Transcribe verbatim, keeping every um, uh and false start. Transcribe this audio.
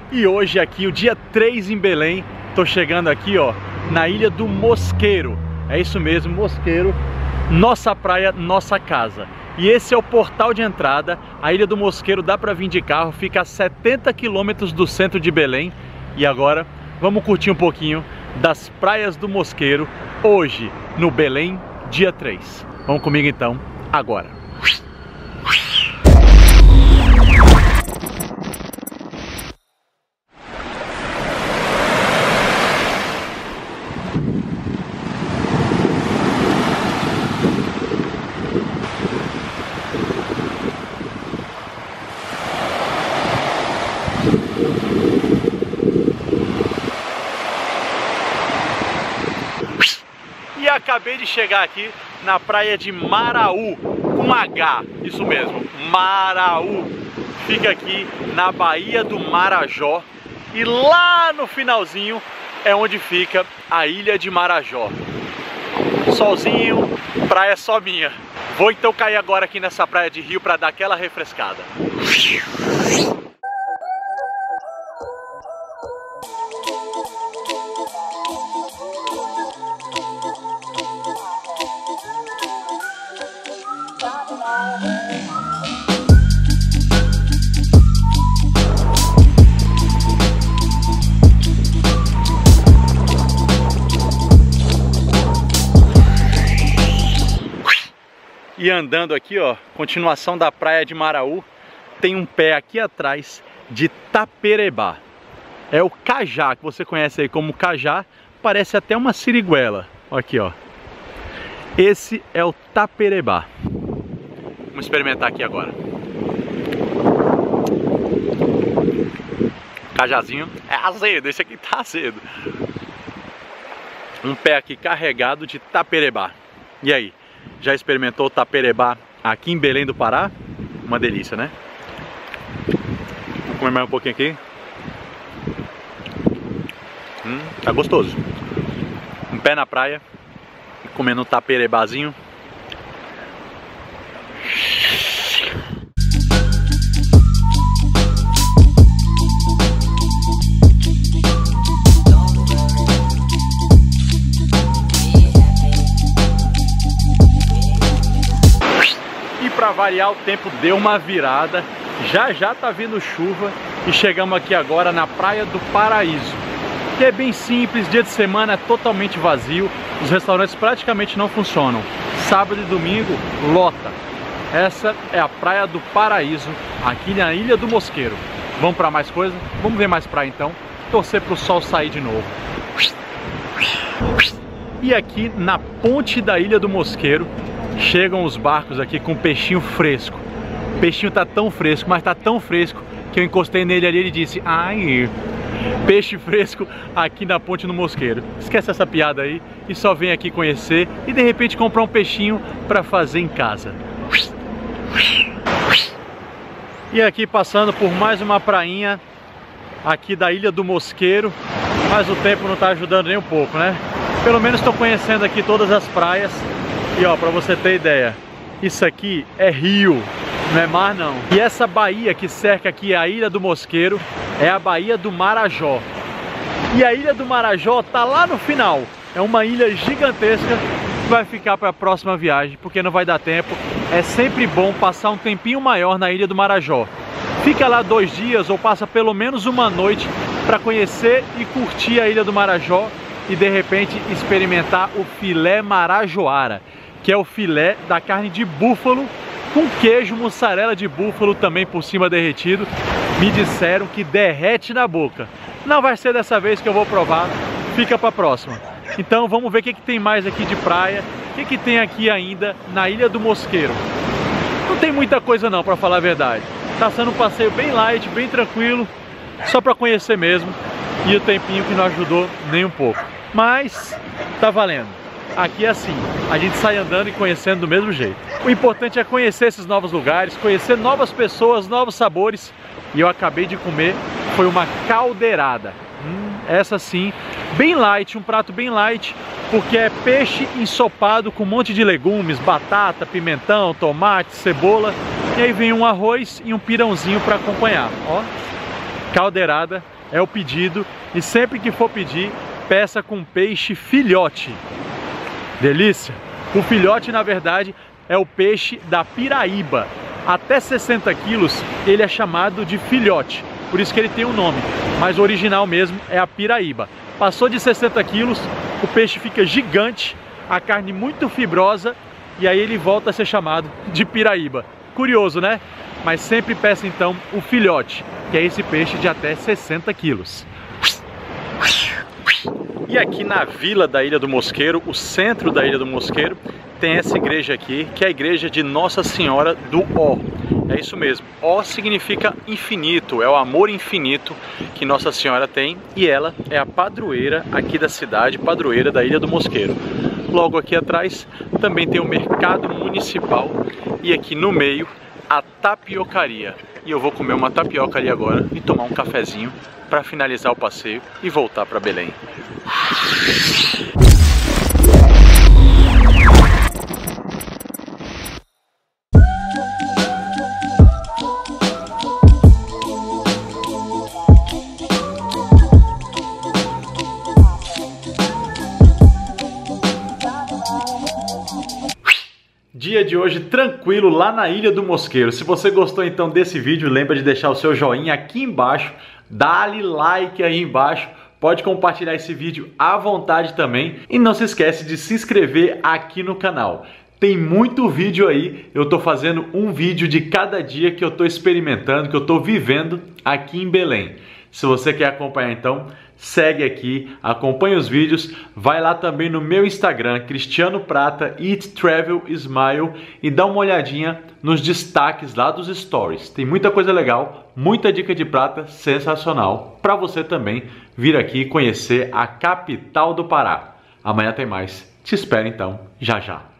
E hoje aqui, o dia três em Belém, tô chegando aqui, ó, na Ilha do Mosqueiro. É isso mesmo, Mosqueiro, nossa praia, nossa casa. E esse é o portal de entrada. A Ilha do Mosqueiro dá pra vir de carro, fica a setenta quilômetros do centro de Belém. E agora, vamos curtir um pouquinho das praias do Mosqueiro, hoje, no Belém, dia três. Vamos comigo então, agora. E acabei de chegar aqui na praia de Maraú, com H, isso mesmo, Maraú. Fica aqui na Baía do Marajó e lá no finalzinho é onde fica a Ilha de Marajó. Solzinho, praia só minha. Vou então cair agora aqui nessa praia de rio para dar aquela refrescada. E andando aqui, ó, continuação da praia de Maraú, tem um pé aqui atrás de taperebá. É o cajá, que você conhece aí como cajá, parece até uma siriguela. Aqui, ó. Esse é o taperebá. Vamos experimentar aqui agora. Cajazinho é azedo, esse aqui tá azedo. Um pé aqui carregado de taperebá. E aí? Já experimentou o taperebá aqui em Belém do Pará? Uma delícia, né? Vou comer mais um pouquinho aqui. Hum, tá gostoso. Um pé na praia, comendo um taperebazinho. Para variar, o tempo deu uma virada, já já tá vindo chuva e chegamos aqui agora na Praia do Paraíso, que é bem simples, dia de semana é totalmente vazio, os restaurantes praticamente não funcionam, sábado e domingo lota. Essa é a Praia do Paraíso, aqui na Ilha do Mosqueiro. Vamos para mais coisa? Vamos ver mais praia então, torcer para o sol sair de novo. E aqui na ponte da Ilha do Mosqueiro chegam os barcos aqui com peixinho fresco. O peixinho tá tão fresco, mas tá tão fresco que eu encostei nele ali e ele disse: ai, peixe fresco aqui na ponte do Mosqueiro. Esquece essa piada aí e só vem aqui conhecer e de repente comprar um peixinho para fazer em casa. E aqui passando por mais uma prainha aqui da Ilha do Mosqueiro, mas o tempo não tá ajudando nem um pouco, né? Pelo menos estou conhecendo aqui todas as praias. E ó, pra você ter ideia, isso aqui é rio, não é mar não. E essa baía que cerca aqui a Ilha do Mosqueiro é a Baía do Marajó. E a Ilha do Marajó tá lá no final. É uma ilha gigantesca que vai ficar para a próxima viagem, porque não vai dar tempo. É sempre bom passar um tempinho maior na Ilha do Marajó. Fica lá dois dias ou passa pelo menos uma noite para conhecer e curtir a Ilha do Marajó e de repente experimentar o filé marajoara, que é o filé da carne de búfalo com queijo mussarela de búfalo também por cima derretido. Me disseram que derrete na boca. Não vai ser dessa vez que eu vou provar, fica para a próxima. Então vamos ver o que, que tem mais aqui de praia, o que, que tem aqui ainda na Ilha do Mosqueiro. Não tem muita coisa não, para falar a verdade. Tá sendo um passeio bem light, bem tranquilo, só para conhecer mesmo, e o tempinho que não ajudou nem um pouco. Mas tá valendo. Aqui é assim, a gente sai andando e conhecendo do mesmo jeito. O importante é conhecer esses novos lugares, conhecer novas pessoas, novos sabores. E eu acabei de comer, foi uma caldeirada. Hum, essa sim, bem light, um prato bem light, porque é peixe ensopado com um monte de legumes, batata, pimentão, tomate, cebola. E aí vem um arroz e um pirãozinho para acompanhar. Ó, caldeirada é o pedido, e sempre que for pedir, peça com peixe filhote. Delícia! O filhote, na verdade, é o peixe da piraíba. Até sessenta quilos ele é chamado de filhote, por isso que ele tem um nome, mas o original mesmo é a piraíba. Passou de sessenta quilos, o peixe fica gigante, a carne muito fibrosa, e aí ele volta a ser chamado de piraíba. Curioso, né? Mas sempre peça então o filhote, que é esse peixe de até sessenta quilos. E aqui na vila da Ilha do Mosqueiro, o centro da Ilha do Mosqueiro, tem essa igreja aqui, que é a igreja de Nossa Senhora do Ó. É isso mesmo, Ó significa infinito, é o amor infinito que Nossa Senhora tem, e ela é a padroeira aqui da cidade, padroeira da Ilha do Mosqueiro. Logo aqui atrás também tem o mercado municipal, e aqui no meio a tapiocaria. E eu vou comer uma tapioca ali agora e tomar um cafezinho para finalizar o passeio e voltar para Belém. Dia de hoje tranquilo lá na Ilha do Mosqueiro. Se você gostou então desse vídeo, lembra de deixar o seu joinha aqui embaixo, dá-lhe like aí embaixo, pode compartilhar esse vídeo à vontade também e não se esquece de se inscrever aqui no canal. Tem muito vídeo aí, eu tô fazendo um vídeo de cada dia que eu tô experimentando, que eu tô vivendo aqui em Belém. Se você quer acompanhar então, segue aqui, acompanha os vídeos, vai lá também no meu Instagram, Cristiano Prata, Eat, Travel, Smile, e dá uma olhadinha nos destaques lá dos stories. Tem muita coisa legal, muita dica de prata sensacional, para você também vir aqui conhecer a capital do Pará. Amanhã tem mais, te espero então, já já.